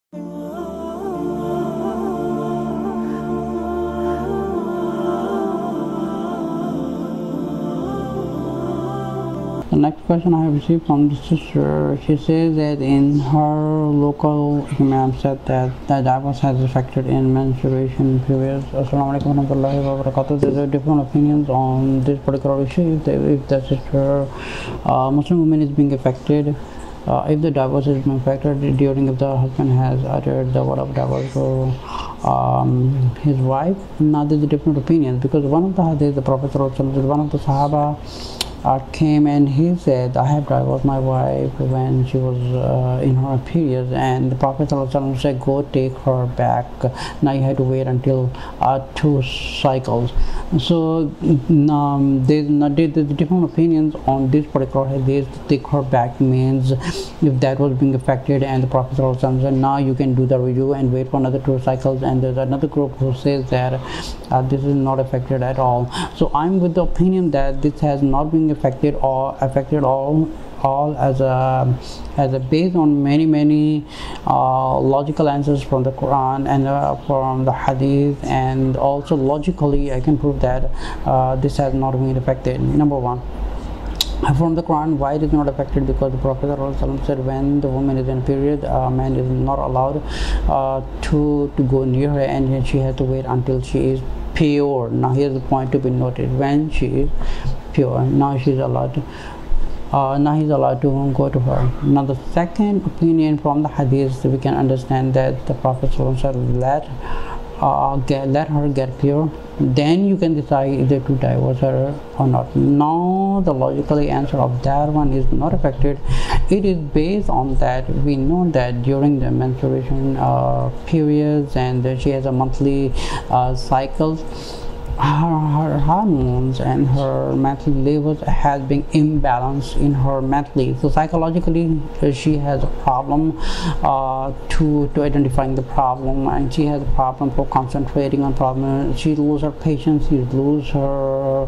The next question I have received from the sister, she says that in her local imam said that the divorce has affected in menstruation periods. Assalamu alaikum warahmatullahi wabarakatuh. There are different opinions on this particular issue. If the sister, Muslim woman is being affected, if the divorce is being affected during if the husband has uttered the word of divorce for his wife. Now there's a different opinions, because one of the hadith, the Prophet one of the Sahaba came and he said, I have divorced my wife when she was in her period, and the Prophet said, go take her back. Now you have to wait until 2 cycles. So there's different opinions on this particular hadith. Take her back means if that was being affected, and the Prophet said, now you can do the review and wait for another 2 cycles. And there's another group who says that this is not affected at all. So I'm with the opinion that this has not been affected all as a based on many logical answers from the Quran and from the Hadith, and also logically I can prove that this has not been affected. Number one, from the Quran, why it is not affected? Because the Prophet said when the woman is in period, man is not allowed to go near her, and she has to wait until she is pure. Now here's the point to be noted: when she is pure, now she's allowed to now he's allowed to go to her. Now the second opinion from the hadith, we can understand that the Prophet said, let her get pure, then you can decide either to divorce her or not. Now the logically answer of that one is not affected. It is based on that we know that during the menstruation periods, and she has a monthly cycle, her hormones and her monthly levels has been imbalanced in her monthly. So psychologically she has a problem to identifying the problem, and she has a problem for concentrating on problem. She loses her patience, she loses her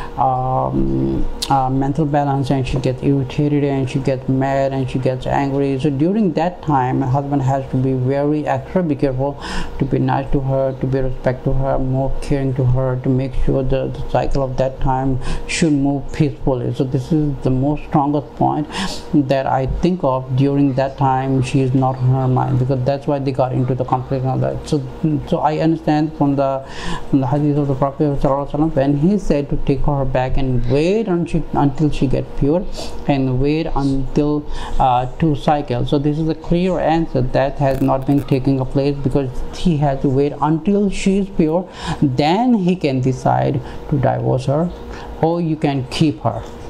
mental balance, and she gets irritated, and she gets mad, and she gets angry. So during that time, a husband has to be very extra be careful, to be nice to her, to be respectful to her, more caring to her, to make sure the cycle of that time should move peacefully. So this is the most strongest point that I think of. During that time she is not in her mind, because that's why they got into the conflict and all that. So I understand from the hadith of the Prophet when he said to take her back and wait until she get pure, and wait until 2 cycles. So this is a clear answer that has not been taking place, because he has to wait until she is pure, then he can decide to divorce her, or you can keep her.